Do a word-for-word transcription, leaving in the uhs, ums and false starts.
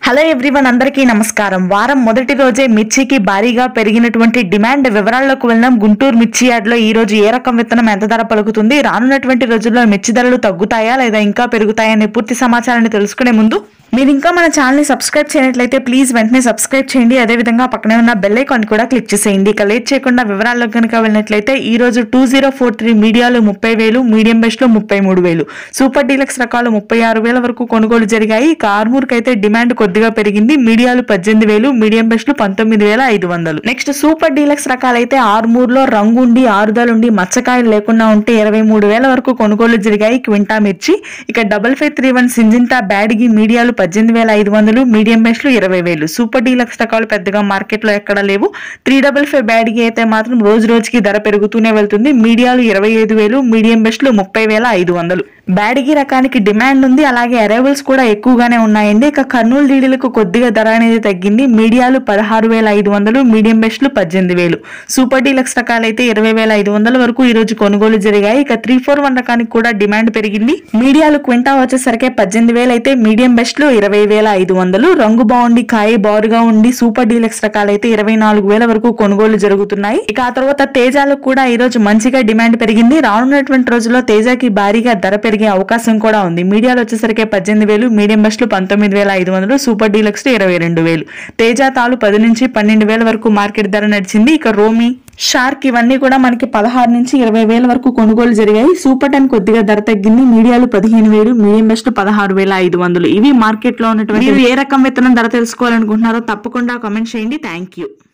Hello everyone, అందరికీ నమస్కారం. వారం మొదటి రోజే మిర్చికి భారీగా పెరిగినటువంటి డిమాండ్ వివరాల్లోకి వెళ్ళినాం. గుంటూరు మిర్చి యార్డ్లో ఈ రోజు ఏ రకం విత్తనం ఎంత ధర పలుకుతుంది, రానున్నటువంటి రోజుల్లో మిర్చి ధరలు తగ్గుతాయా లేదా ఇంకా పెరుగుతాయా అనే పూర్తి సమాచారాన్ని తెలుసుకునే ముందు మీరు ఇంకా మన ఛానల్ ని సబ్స్క్రైబ్ చేయనట్లయితే ప్లీజ్ వెంటనే సబ్స్క్రైబ్ చేయండి. అదేవిధంగా పక్కనే ఉన్న బెల్ ఐకాన్ కూడా క్లిక్ చేసేయండి. ఇక లేట్ చేయకుండా వివరాల్లోకి కనుక వెళ్ళినట్లయితే ఈ రోజు టూ జీరో ఫోర్ త్రీ మీడియాలు ముప్పై వేలు, మీడియం బెస్ట్ లో ముప్పై మూడు వేలు, సూపర్ డీలక్స్ రకాలు ముప్పై ఆరు వేల వరకు కొనుగోలు జరిగాయి. ఇక ఆర్మూర్ కి అయితే డిమాండ్ కొద్దిగా పెరిగింది. మీడియాలు పద్దెనిమిది వేలు, మీడియం బెస్ట్ లో పంతొమ్మిది వేల ఐదు వందలు. నెక్స్ట్ సూపర్ డీలక్స్ రకాలైతే ఆర్మూర్ లో రంగుండి ఆరుదలుండి మచ్చకాయలు లేకుండా ఉంటే ఇరవై మూడు వేల వరకు కొనుగోలు జరిగాయి క్వింటా మిర్చి. ఇక double five three one Syngenta Byadgi మీడియాలు పద్దెనిమిది వేల ఐదు వందలు, మీడియం బెస్ట్ లో ఇరవై వేలు. సూపర్ డీలక్స్ రకాలు పెద్దగా మార్కెట్ లో ఎక్కడ లేవు. త్రీ డబల్ ఫైవ్ బ్యాడ్గి అయితే మాత్రం రోజు రోజుకి ధర పెరుగుతూనే వెళ్తుంది. మీడియాలు ఇరవై ఐదు వేలు, మీడియం బెస్ట్ లో ముప్పై వేల ఐదు వందలు. బ్యాడ్గి రకానికి డిమాండ్ ఉంది, అలాగే అరైవల్స్ కూడా ఎక్కువగానే ఉన్నాయండి. ఇక కర్నూలు డీడీలకు కొద్దిగా ధర అనేది తగ్గింది. మీడియాలు పదహారు వేల ఐదు వందలు, మీడియం బెస్ట్ లో పద్దెనిమిది వేలు. సూపర్ డీలక్స్ రకాలైతే ఇరవై వేల ఐదు వందల వరకు ఈ రోజు కొనుగోలు జరిగాయి. ఇక త్రీ ఫోర్ వన్ రకానికి కూడా డిమాండ్ పెరిగింది. మీడియాలు క్వింటా వచ్చేసరికి పద్దెనిమిది వేలు అయితే మీడియం బెస్ట్ లో ఇరవై వేల ఐదు వందలు. రంగు బాగుండి కాయ బారుగా ఉండి సూపర్ డీలక్స్ రకాలైతే ఇరవై నాలుగు వేల వరకు కొనుగోలు జరుగుతున్నాయి. ఇక ఆ తర్వాత తేజాలకు కూడా ఈ రోజు మంచిగా డిమాండ్ పెరిగింది. రానున్నటువంటి రోజుల్లో తేజాకి భారీగా ధర పెరిగే అవకాశం కూడా ఉంది. మీడియాలు వచ్చేసరికి పద్దెనిమిది వేలు, మీడియం బెస్ట్ లో పంతొమ్మిది వేల ఐదు వందలు, సూపర్ డీలక్స్ లో ఇరవై రెండు వేలు. తేజ తాలు పది నుంచి పన్నెండు వేల వరకు మార్కెట్ ధర నడిచింది. ఇక రోమి, షార్క్ ఇవన్నీ కూడా మనకి పదహారు నుంచి ఇరవై వేల వరకు కొనుగోలు జరిగాయి. సూపర్ టెన్ కొద్దిగా ధర తగ్గింది. మీడియాలు పదిహేను వేలు, మీడియం బెస్ట్ పదహారు వేల ఐదు వందలు. ఇవి మార్కెట్ లో ఉన్నటువంటి. మీరు ఏ రకం విత్తనం ధర తెలుసుకోవాలనుకుంటున్నారో తప్పకుండా కామెంట్ చేయండి. Thank you.